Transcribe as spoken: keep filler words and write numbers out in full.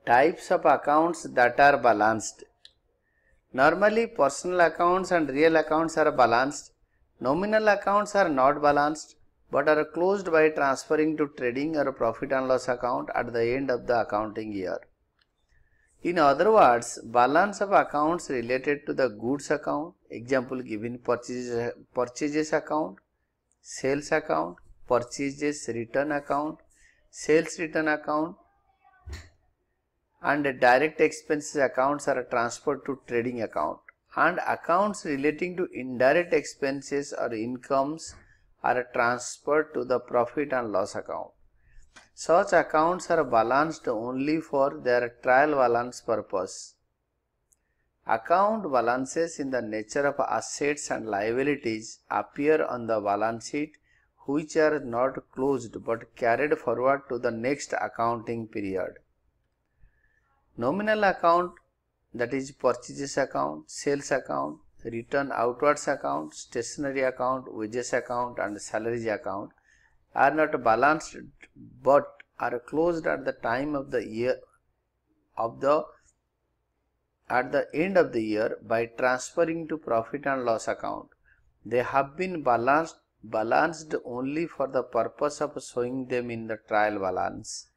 Types of accounts that are balanced. Normally, personal accounts and real accounts are balanced. Nominal accounts are not balanced but are closed by transferring to trading or profit and loss account at the end of the accounting year. In other words, balance of accounts related to the goods account, example given purchases, purchases account, sales account, purchases return account, sales return account, and direct expenses accounts are transferred to trading account, and accounts relating to indirect expenses or incomes are transferred to the profit and loss account. Such accounts are balanced only for their trial balance purpose. Account balances in the nature of assets and liabilities appear on the balance sheet which are not closed but carried forward to the next accounting period. Nominal account, that is purchases account, sales account, return outwards account, stationery account, wages account and salaries account are not balanced but are closed at the time of the year of the at the end of the year by transferring to profit and loss account. They have been balanced balanced only for the purpose of showing them in the trial balance.